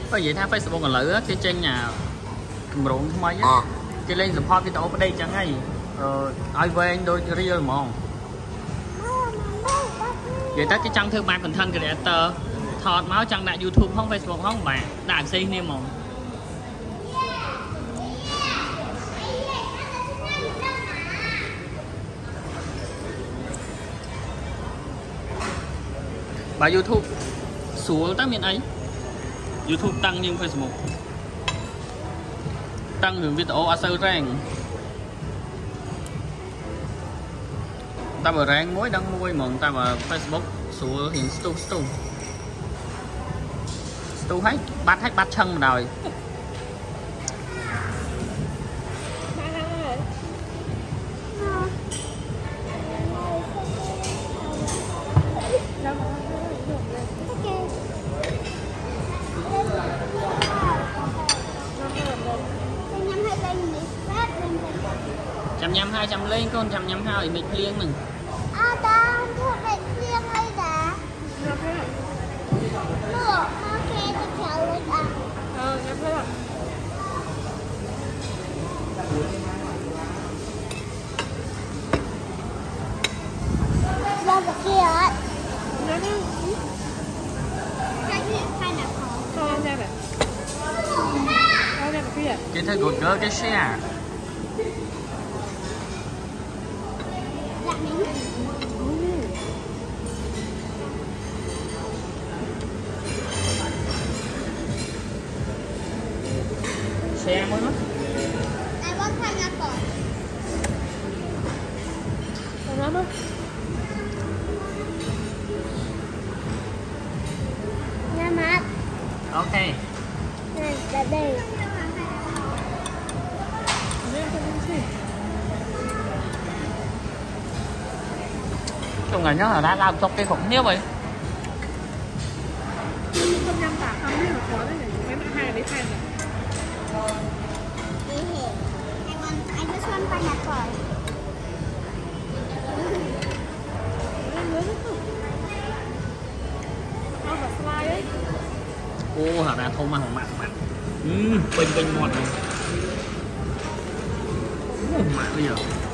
Có vậy tha Facebook còn lỡ cái trên nhà rụng không mấy á cái lên support cái tổ ở đây chẳng ngay ai về anh đôi real mà vậy ta cái trang thương mại còn thân creator thọt máu trang đại YouTube không Facebook không bạn đại xây niêm mà bà YouTube xuống tác miền ấy YouTube tăng nhưng Facebook tăng hưởng video ở sơ ràng ta vào ràng mối đăng môi mà ta vào Facebook xuống hiện stu hết bắt chân rồi trăm nhăm 200 lên con trăm nhăm hai thì mình liêng mình ta thuộc định liêng hay đã nó kê thì kéo lên em thấy rồi đâu kia ấy cái thứ gột gỡ cái xe xe mới mất ai bắt thay nhà cỏ lắm á nhà mặt ok này là đây chung là nhớ là đã làm trong cái khủng nhiêu vậy không nhâm tả không biết là khó đấy mấy bạn hai đấy fan rồi anh cứ xuân qua nhà cỏ ô hả ra không mà hỏng mặn bình bình ngọt này mặn bây giờ